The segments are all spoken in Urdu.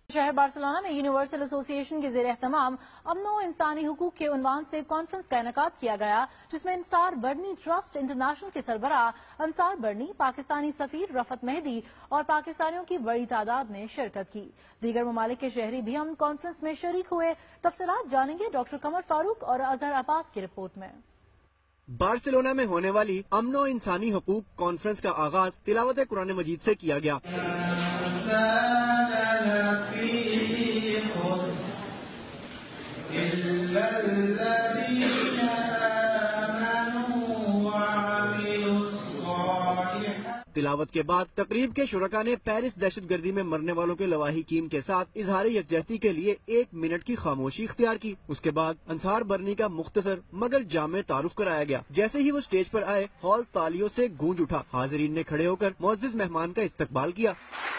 شہر بارسلونا میں یونیورسل ایسوسی ایشن کے زیر اہتمام امن و انسانی حقوق کے عنوان سے کانفرنس کا انعقاد کیا گیا، جس میں انصار برنی ٹرسٹ انٹرنیشنل کے سربراہ انصار برنی، پاکستانی سفیر رفعت مہدی اور پاکستانیوں کی بڑی تعداد نے شرکت کی۔ دیگر ممالک کے شہری بھی امن کانفرنس میں شریک ہوئے۔ تفصیلات جانیں گے ڈاکٹر قمر فاروق اور اظہر عباس کی رپورٹ میں۔ بارسلونا میں ہونے والی امن و انسانی حقوق کانفرنس کا آغاز تلاوت قرآن مجید سے کیا گیا۔ تلاوت کے بعد تقریب کے شرکاء نے پیرس دہشت گردی میں مرنے والوں کے لواحقین کے ساتھ اظہار یکجہتی کے لیے 1 منٹ کی خاموشی اختیار کی۔ اس کے بعد انصار برنی کا مختصر مگر جامع تعارف کرایا گیا۔ جیسے ہی وہ اسٹیج پر آئے، ہال تالیوں سے گونج اٹھا۔ حاضرین نے کھڑے ہو کر معزز مہمان کا استقبال کیا۔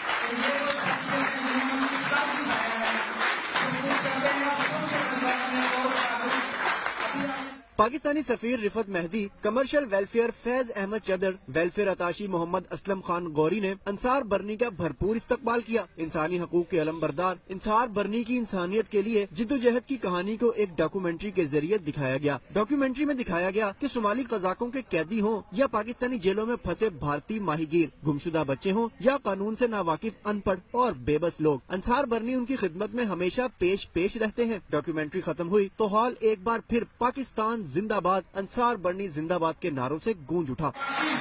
پاکستانی سفیر Rifat Mehdi, commercial welfare Faiz Ahmed Chadar, welfare attache Muhammad Aslam Khan Ghauri نے انصار برنی کا بھرپور استقبال کیا۔ انسانی حقوق کے علمبردار انصار برنی کی انسانیت کے لیے جدوجہد کی کہانی کو ایک ڈاکومنٹری کے ذریعے دکھایا گیا۔ ڈاکومنٹری میں دکھایا گیا کہ صومالی قزاقوں کے قیدی ہوں یا پاکستانی جیلوں میں پھنسے بھارتی ماہی گیر، گمشدہ بچے ہوں یا قانون سے ناواقف ان پڑھ اور بے بس لوگ، انصار برنی ان کی خدمت میں ہمیشہ پیش رہتے ہیں۔ ڈاکومنٹری ختم ہوئی تو ہال ایک بار پھر پاکستان زندہ باد، انصار برنی زندہ باد کے نعروں سے گونج اٹھا۔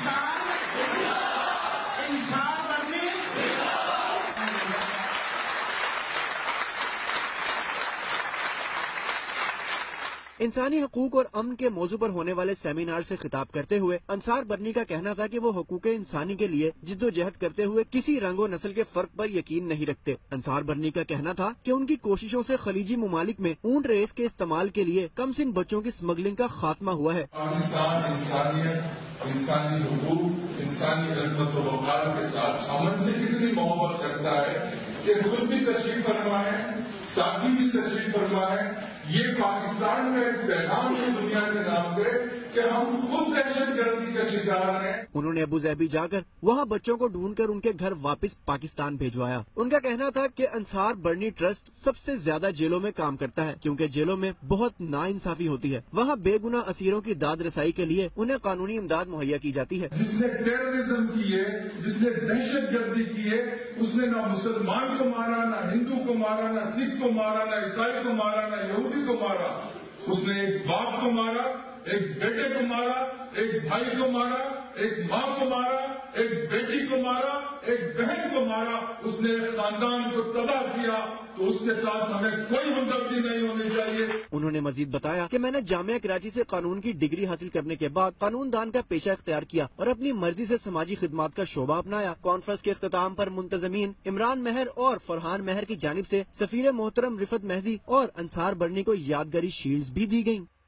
انسانی حقوق اور امن کے موضوع پر ہونے والے سیمینار سے خطاب کرتے ہوئے انصار برنی کا کہنا تھا کہ وہ حقوق انسانی کے لیے جدوجہد کرتے ہوئے کسی رنگ و نسل کے فرق پر یقین نہیں رکھتے۔ انصار برنی کا کہنا تھا کہ ان کی کوششوں سے خلیجی ممالک میں اونٹ ریس کے استعمال کے لیے کم سن بچوں کی سمگلنگ کا خاتمہ ہوا ہے۔ پاکستان انسانیت، انسانی حقوق، انسانی عظمت و وقار کے ساتھ امن سے کتنی محبت کرتا ہے کہ خود بھی تشریف فرما ہے، ساتھی بھی تشریف فرما ہے۔ یہ پاکستان میں ایک پیغام ہے دنیا کے نام پہ کہ ہم خود دہشت گردی کا شکار ہیں۔ انہوں نے ابو ظہبی جا کر وہاں بچوں کو ڈھونڈ کر ان کے گھر واپس پاکستان بھیجوایا۔ ان کا کہنا تھا کہ انصار برنی ٹرسٹ سب سے زیادہ جیلوں میں کام کرتا ہے کیونکہ جیلوں میں بہت ناانصافی ہوتی ہے۔ وہاں بے گناہ اسیروں کی داد رسائی کے لیے انہیں قانونی امداد مہیا کی جاتی ہے۔ جس نے ٹیررزم کی ہے، جس نے دہشت گردی کی ہے، اس نے نہ مسلمان کو مارا، نہ ہندو کو مارا، نہ سکھ کو مارا، نہ عیسائی کو مارا، نہ یہودی کو مارا۔ اس نے ایک باپ کو مارا، ایک بیٹے کو مارا، ایک بھائی کو مارا، ایک ماں کو مارا، ایک بیٹی کو مارا، ایک بہن کو مارا۔ اس نے ایک خاندان کو تباہ کیا، تو اس کے ساتھ ہمیں کوئی ہمدردی نہیں ہونی چاہیے۔ انہوں نے مزید بتایا کہ میں نے جامعہ کراچی سے قانون کی ڈگری حاصل کرنے کے بعد قانون دان کا پیشہ اختیار کیا اور اپنی مرضی سے سماجی خدمات کا شعبہ اپنایا۔ کانفرنس کے اختتام پر منتظمین عمران مہر اور فرحان مہر کی جانب سے سفیر محترم رفعت مہدی اور انصار برنی کو یادگاری شیلڈز بھی دی گئیں۔